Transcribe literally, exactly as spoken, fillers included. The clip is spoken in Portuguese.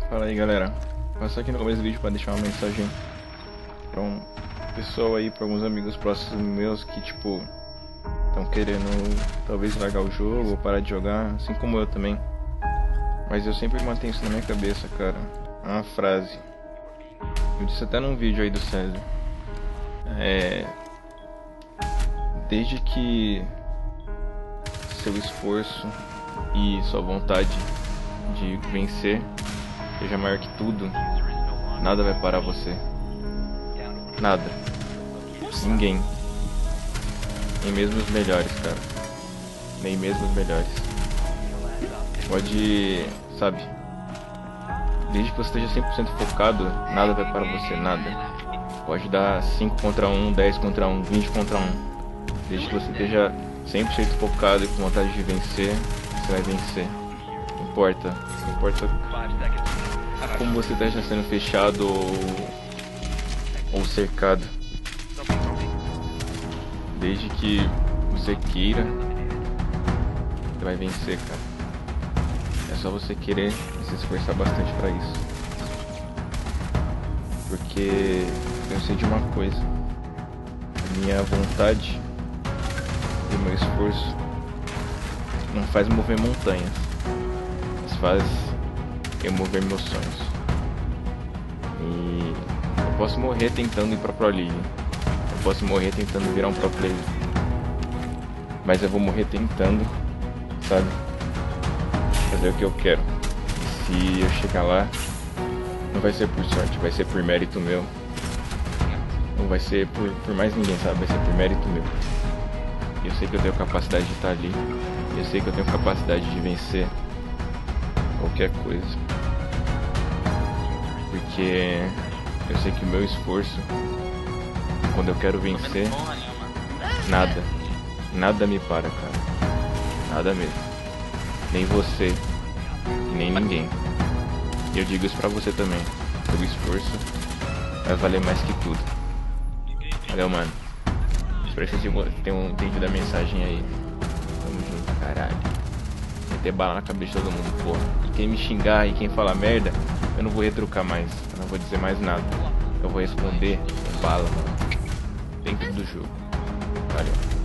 Fala aí, galera. Passar aqui no começo do vídeo para deixar uma mensagem para um pessoal aí, para alguns amigos próximos meus que tipo estão querendo talvez largar o jogo ou parar de jogar, assim como eu também. Mas eu sempre mantenho isso na minha cabeça, cara. É uma frase. Eu disse até num vídeo aí do César. É... Desde que seu esforço e sua vontade de vencer seja maior que tudo, nada vai parar você. Nada. Ninguém. Nem mesmo os melhores, cara. Nem mesmo os melhores. Pode, sabe? Desde que você esteja cem por cento focado, nada vai parar você, nada. Pode dar cinco contra um, dez contra um, vinte contra um. Desde que você esteja cem por cento focado e com vontade de vencer, você vai vencer. Não importa. Não importa como você esteja sendo fechado ou, ou cercado. Desde que você queira, você vai vencer, cara. É só você querer e se esforçar bastante pra isso. Porque eu sei de uma coisa. A minha vontade e o meu esforço não faz mover montanhas, mas faz eu mover meus sonhos. E eu posso morrer tentando ir pra Pro League. Eu posso morrer tentando virar um pro player. Mas eu vou morrer tentando, sabe? Fazer o que eu quero. E se eu chegar lá, não vai ser por sorte, vai ser por mérito meu. Não vai ser por, por mais ninguém, sabe? Vai ser por mérito meu. Eu sei que eu tenho capacidade de estar ali. Eu sei que eu tenho capacidade de vencer qualquer coisa. Porque eu sei que o meu esforço, quando eu quero vencer, nada, nada me para, cara. Nada mesmo. Nem você, nem ninguém. E eu digo isso pra você também. O esforço vai valer mais que tudo. Valeu, mano. Espero que vocês tenham entendido a mensagem aí. Tamo junto, caralho. Meter bala na cabeça de todo mundo, porra. E quem me xingar e quem falar merda, eu não vou retrucar mais. Eu não vou dizer mais nada. Eu vou responder com bala, mano. Dentro do jogo. Valeu.